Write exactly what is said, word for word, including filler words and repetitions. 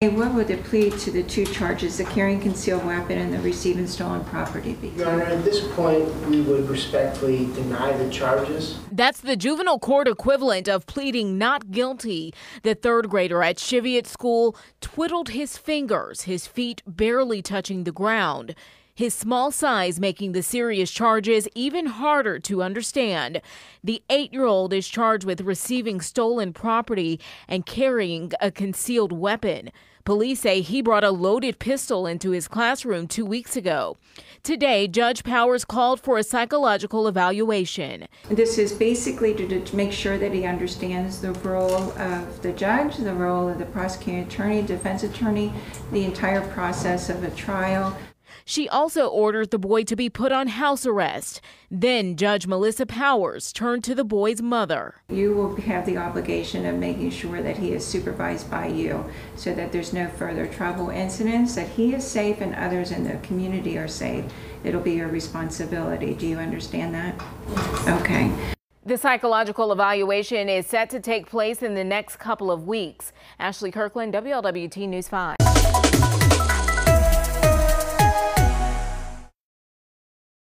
What would the plea to the two charges, the carrying concealed weapon and the receiving stolen property, be? Your Honor, at this point, we would respectfully deny the charges. That's the juvenile court equivalent of pleading not guilty. The third grader at Cheviot School twiddled his fingers, his feet barely touching the ground. His small size making the serious charges even harder to understand. The eight-year-old is charged with receiving stolen property and carrying a concealed weapon. Police say he brought a loaded pistol into his classroom two weeks ago. Today, Judge Powers called for a psychological evaluation. This is basically to, to make sure that he understands the role of the judge, the role of the prosecuting attorney, defense attorney, the entire process of a trial. She also ordered the boy to be put on house arrest. Then Judge Melissa Powers turned to the boy's mother. You will have the obligation of making sure that he is supervised by you so that there's no further trouble incidents, that he is safe and others in the community are safe. It'll be your responsibility. Do you understand that? Okay. The psychological evaluation is set to take place in the next couple of weeks. Ashley Kirkland, W L W T News five.